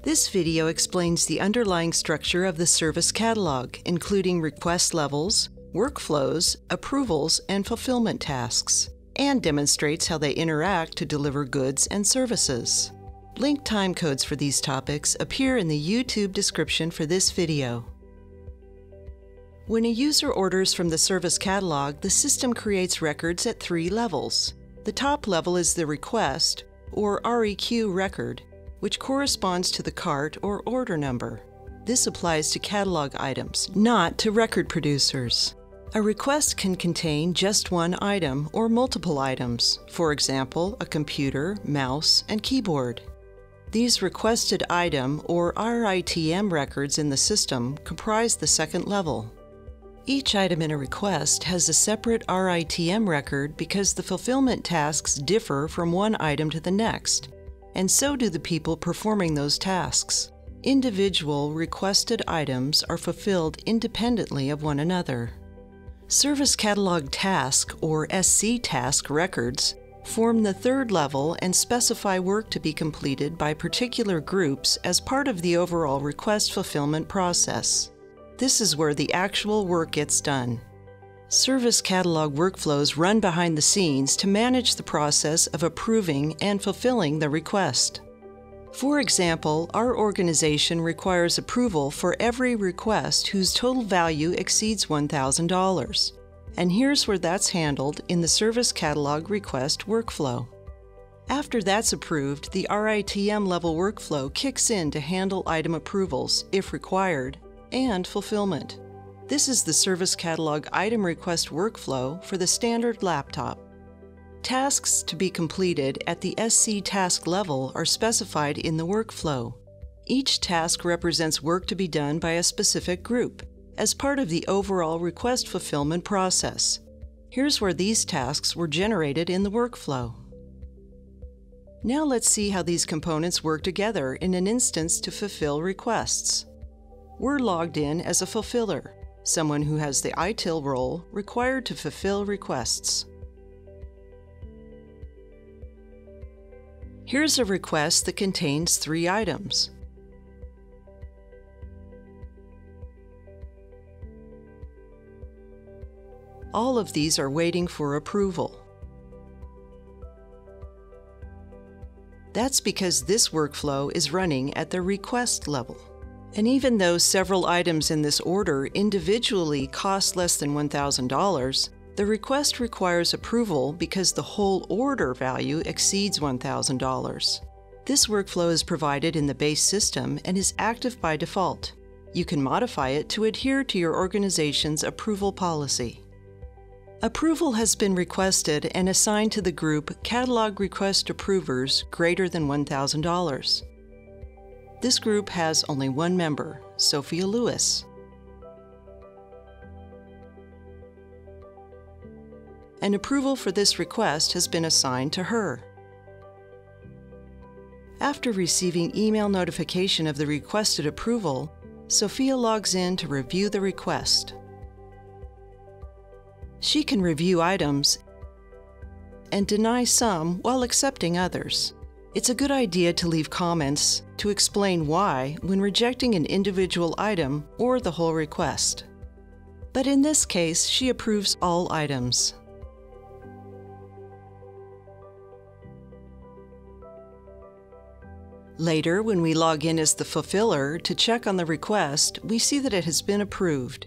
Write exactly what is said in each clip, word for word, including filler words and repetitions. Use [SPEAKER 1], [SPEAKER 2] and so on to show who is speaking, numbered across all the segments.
[SPEAKER 1] This video explains the underlying structure of the service catalog, including request levels, workflows, approvals, and fulfillment tasks, and demonstrates how they interact to deliver goods and services. Link timecodes for these topics appear in the YouTube description for this video. When a user orders from the service catalog, the system creates records at three levels. The top level is the request, or R E Q record, which corresponds to the cart or order number. This applies to catalog items, not to record producers. A request can contain just one item or multiple items, for example, a computer, mouse, and keyboard. These requested item or R I T M records in the system comprise the second level. Each item in a request has a separate R I T M record because the fulfillment tasks differ from one item to the next, and so do the people performing those tasks. Individual requested items are fulfilled independently of one another. Service Catalog Task, or S C task records, form the third level and specify work to be completed by particular groups as part of the overall request fulfillment process. This is where the actual work gets done. Service Catalog workflows run behind the scenes to manage the process of approving and fulfilling the request. For example, our organization requires approval for every request whose total value exceeds one thousand dollars. And here's where that's handled in the Service Catalog request workflow. After that's approved, the R I T M level workflow kicks in to handle item approvals, if required, and fulfillment. This is the Service Catalog item request workflow for the standard laptop. Tasks to be completed at the S C task level are specified in the workflow. Each task represents work to be done by a specific group as part of the overall request fulfillment process. Here's where these tasks were generated in the workflow. Now let's see how these components work together in an instance to fulfill requests. We're logged in as a fulfiller, someone who has the I T I L role required to fulfill requests. Here's a request that contains three items. All of these are waiting for approval. That's because this workflow is running at the request level. And even though several items in this order individually cost less than one thousand dollars, the request requires approval because the whole order value exceeds one thousand dollars. This workflow is provided in the base system and is active by default. You can modify it to adhere to your organization's approval policy. Approval has been requested and assigned to the group Catalog Request Approvers greater than one thousand dollars. This group has only one member, Sophia Lewis. An approval for this request has been assigned to her. After receiving email notification of the requested approval, Sophia logs in to review the request. She can review items and deny some while accepting others. It's a good idea to leave comments to explain why when rejecting an individual item or the whole request. But in this case, she approves all items. Later, when we log in as the fulfiller to check on the request, we see that it has been approved.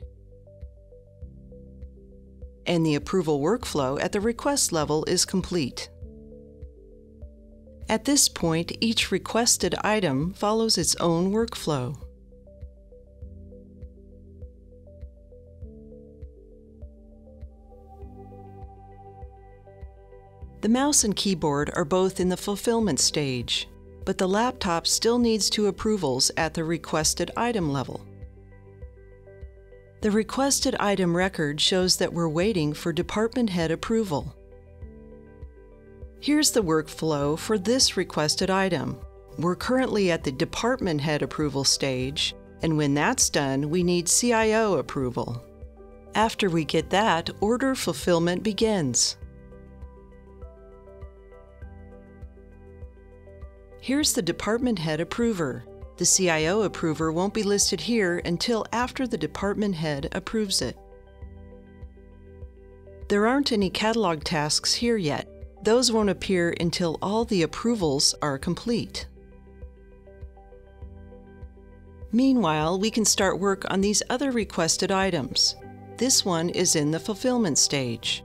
[SPEAKER 1] And the approval workflow at the request level is complete. At this point, each requested item follows its own workflow. The mouse and keyboard are both in the fulfillment stage, but the laptop still needs two approvals at the requested item level. The requested item record shows that we're waiting for department head approval. Here's the workflow for this requested item. We're currently at the department head approval stage, and when that's done, we need C I O approval. After we get that, order fulfillment begins. Here's the department head approver. The C I O approver won't be listed here until after the department head approves it. There aren't any catalog tasks here yet. Those won't appear until all the approvals are complete. Meanwhile, we can start work on these other requested items. This one is in the fulfillment stage.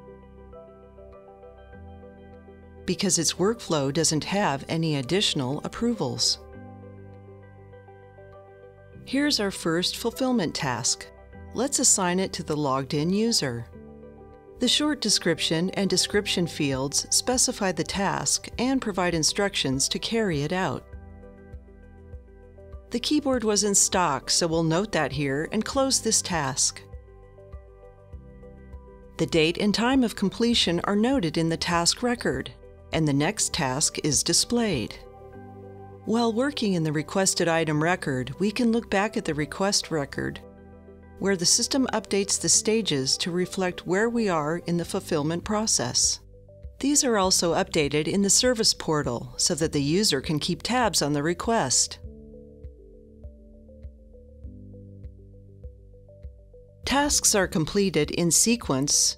[SPEAKER 1] Because its workflow doesn't have any additional approvals. Here's our first fulfillment task. Let's assign it to the logged-in user. The short description and description fields specify the task and provide instructions to carry it out. The keyboard was in stock, so we'll note that here and close this task. The date and time of completion are noted in the task record, and the next task is displayed. While working in the requested item record, we can look back at the request record, where the system updates the stages to reflect where we are in the fulfillment process. These are also updated in the service portal so that the user can keep tabs on the request. Tasks are completed in sequence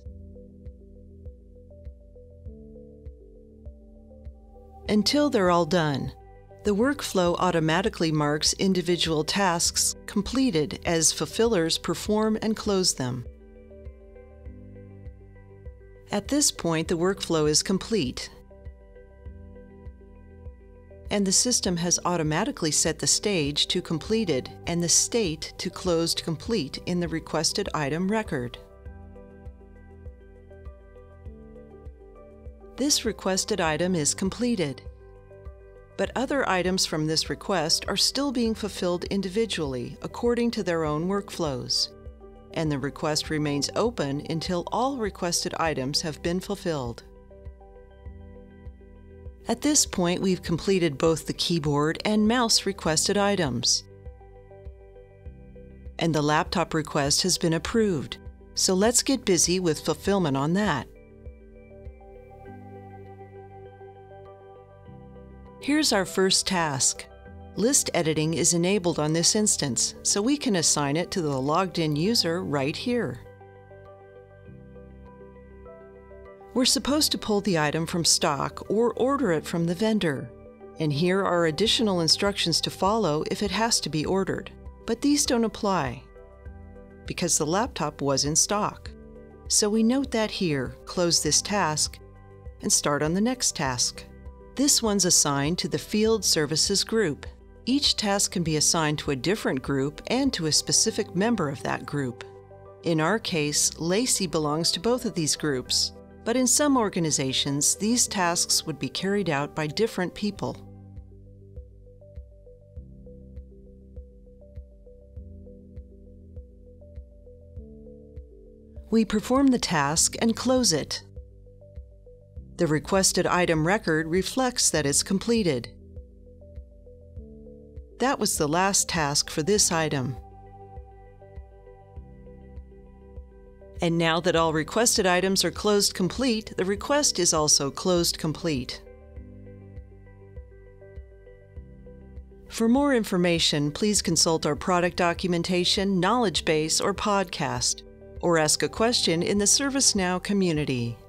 [SPEAKER 1] until they're all done. The workflow automatically marks individual tasks completed as fulfillers perform and close them. At this point, the workflow is complete, and the system has automatically set the stage to completed and the state to closed complete in the requested item record. This requested item is completed, but other items from this request are still being fulfilled individually according to their own workflows, and the request remains open until all requested items have been fulfilled. At this point, we've completed both the keyboard and mouse requested items, and the laptop request has been approved, so let's get busy with fulfillment on that. Here's our first task. List editing is enabled on this instance, so we can assign it to the logged-in user right here. We're supposed to pull the item from stock or order it from the vendor, and here are additional instructions to follow if it has to be ordered, but these don't apply because the laptop was in stock. So we note that here, close this task, and start on the next task. This one's assigned to the Field Services group. Each task can be assigned to a different group and to a specific member of that group. In our case, Lacey belongs to both of these groups, but in some organizations, these tasks would be carried out by different people. We perform the task and close it. The requested item record reflects that it's completed. That was the last task for this item. And now that all requested items are closed complete, the request is also closed complete. For more information, please consult our product documentation, knowledge base, or podcast, or ask a question in the ServiceNow community.